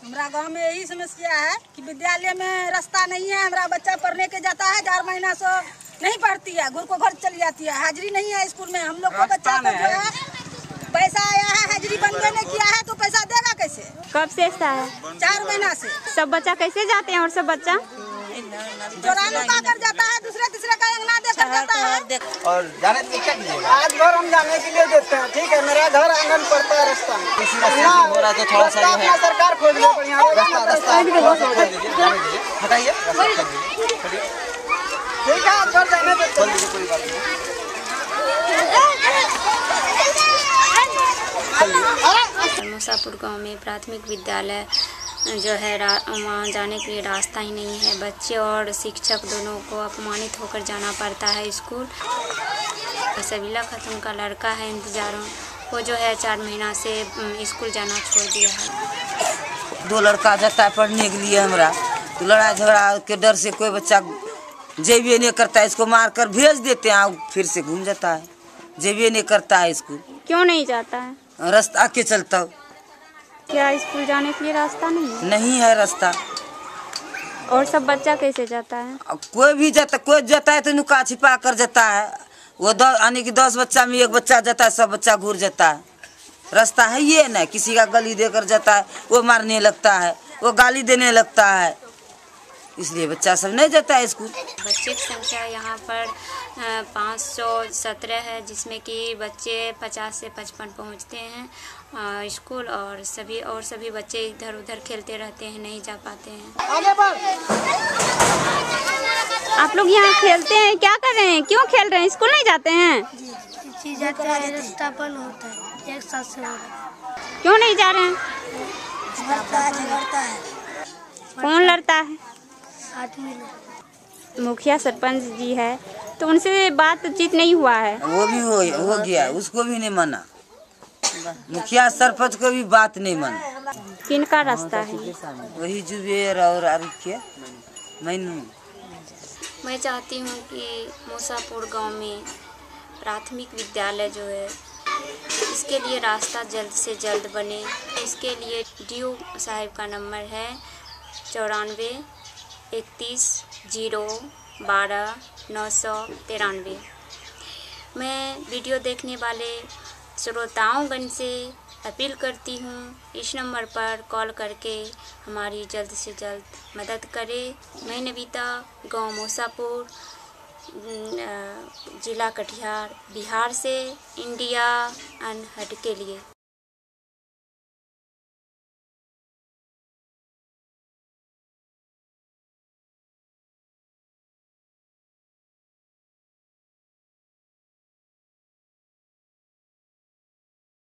हमारा गांव में यही समस्या है कि विद्यालय में रास्ता नहीं है। हमारा बच्चा पढ़ने के जाता है, 4 महीना से नहीं पढ़ती है, घर को घर चली जाती है, हाजिरी नहीं है स्कूल में। हम लोग को बच्चा को जो है पैसा आया है, हाजिरी बनवे ने किया है, तो पैसा देगा कैसे? कब से ऐसा है? 4 महीना से। सब बच्चा कैसे जाते हैं? और सब बच्चा चौरानों का कर जाता है, दूसरे तीसरे का अंगना देकर जाता है। और जाने के लिए क्या कीजिएगा? आज घर हम जाने के लिए देते हैं, ठीक है। मेरा घर आंगन पड़ता है रास्ता में, इसी रास्ते हो रहा है तो थोड़ा सा जो है सरकार खोज ले बढ़िया रास्ता थोड़ा सा खोल दीजिए, जाने दीजिए, हटाइए रास्ता खोल दीजिए, ठीक है। आप घर जाने देते खोल दीजिए, कोई बात नहीं। मुसापुर गांव में प्राथमिक विद्यालय जो है वहाँ जाने के लिए रास्ता ही नहीं है। बच्चे और शिक्षक दोनों को अपमानित होकर जाना पड़ता है स्कूल। सबीला खातून का लड़का है इंतजारों, वो जो है 4 महीना से स्कूल जाना छोड़ दिया है। 2 लड़का जाता है पढ़ने के लिए, हमारा तो लड़ाई झगड़ा के डर से कोई बच्चा जेबे नहीं करता है, इसको मार कर भेज देते हैं, फिर से घूम जाता है, जेबे नहीं करता है स्कूल। क्यों नहीं जाता है? रास्ता के चलता। क्या स्कूल जाने के लिए रास्ता नहीं है? नहीं है रास्ता। और सब बच्चा कैसे जाता है? कोई जाता है तो नुका छिपा कर जाता है। वो यानी कि 10 बच्चा में 1 बच्चा जाता है, सब बच्चा घूर जाता है। रास्ता है ये ना, किसी का गली देकर जाता है, वो मारने लगता है, वो गाली देने लगता है, इसलिए बच्चा सब नहीं जाता है स्कूल। बच्चे की संख्या यहाँ पर 517 है, जिसमें कि बच्चे 50 से 55 पहुँचते हैं स्कूल, और सभी बच्चे इधर उधर खेलते रहते हैं, नहीं जा पाते हैं। आगे बढ़। आप लोग यहाँ खेलते हैं, क्या कर रहे हैं? क्यों खेल रहे हैं? स्कूल नहीं जाते हैं? जी जाते हैं, रास्ता बंद होता है, 1 साल से हो रहा है। क्यों नहीं जा रहे हैं? झगड़ता है। कौन लड़ता है? आदमी मुखिया सरपंच जी है, तो उनसे बातचीत नहीं हुआ है? वो भी हो गया, उसको भी नहीं माना। मुखिया सरपंच को भी बात नहीं माना। किनका रास्ता है? वही जुबेर और आरिफ मैनू। मैं चाहती हूँ कि मुसापुर गांव में प्राथमिक विद्यालय जो है, इसके लिए रास्ता जल्द से जल्द बने। इसके लिए DO साहब का नंबर है 94 31 0 12 993। मैं वीडियो देखने वाले श्रोताओंगण से अपील करती हूँ, इस नंबर पर कॉल करके हमारी जल्द से जल्द मदद करें। मैं नवीता, गांव मुसापुर, जिला कटिहार, बिहार से इंडिया अनहट के लिए।